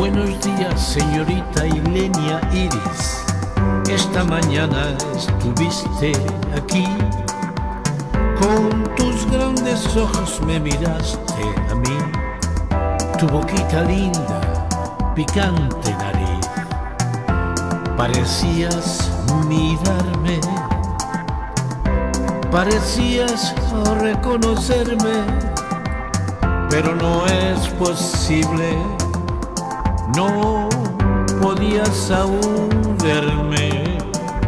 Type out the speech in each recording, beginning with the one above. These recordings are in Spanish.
Buenos días, señorita Ilenia Iris. Esta mañana estuviste aquí. Con tus grandes ojos me miraste a mí. Tu boquita linda, picante nariz. Parecías mirarme, parecías reconocerme, pero no es posible. No podías aún verme.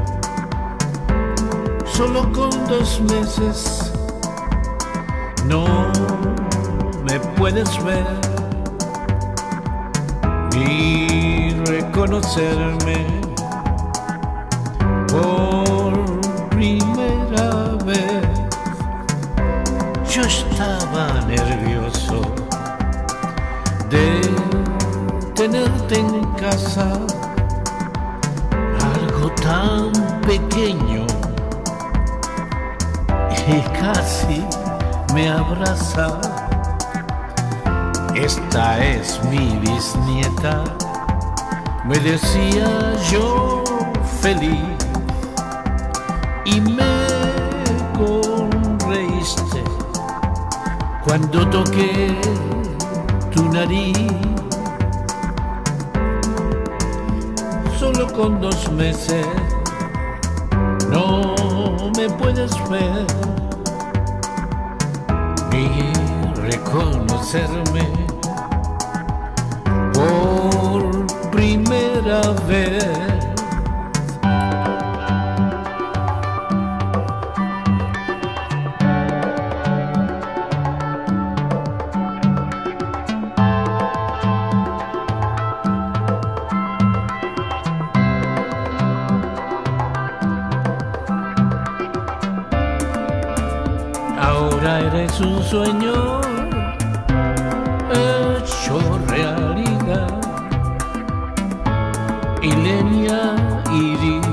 Solo con 2 meses no me puedes ver ni reconocerme. Por primera vez yo estaba nervioso de tenerte en casa, algo tan pequeño, y casi me abraza. Esta es mi bisnieta, me decía yo feliz, y me sonreíste cuando toqué tu nariz. Solo con 2 meses no me puedes ver ni reconocerme. Por primera vez ahora eres un sueño hecho realidad. Ilenia Iris.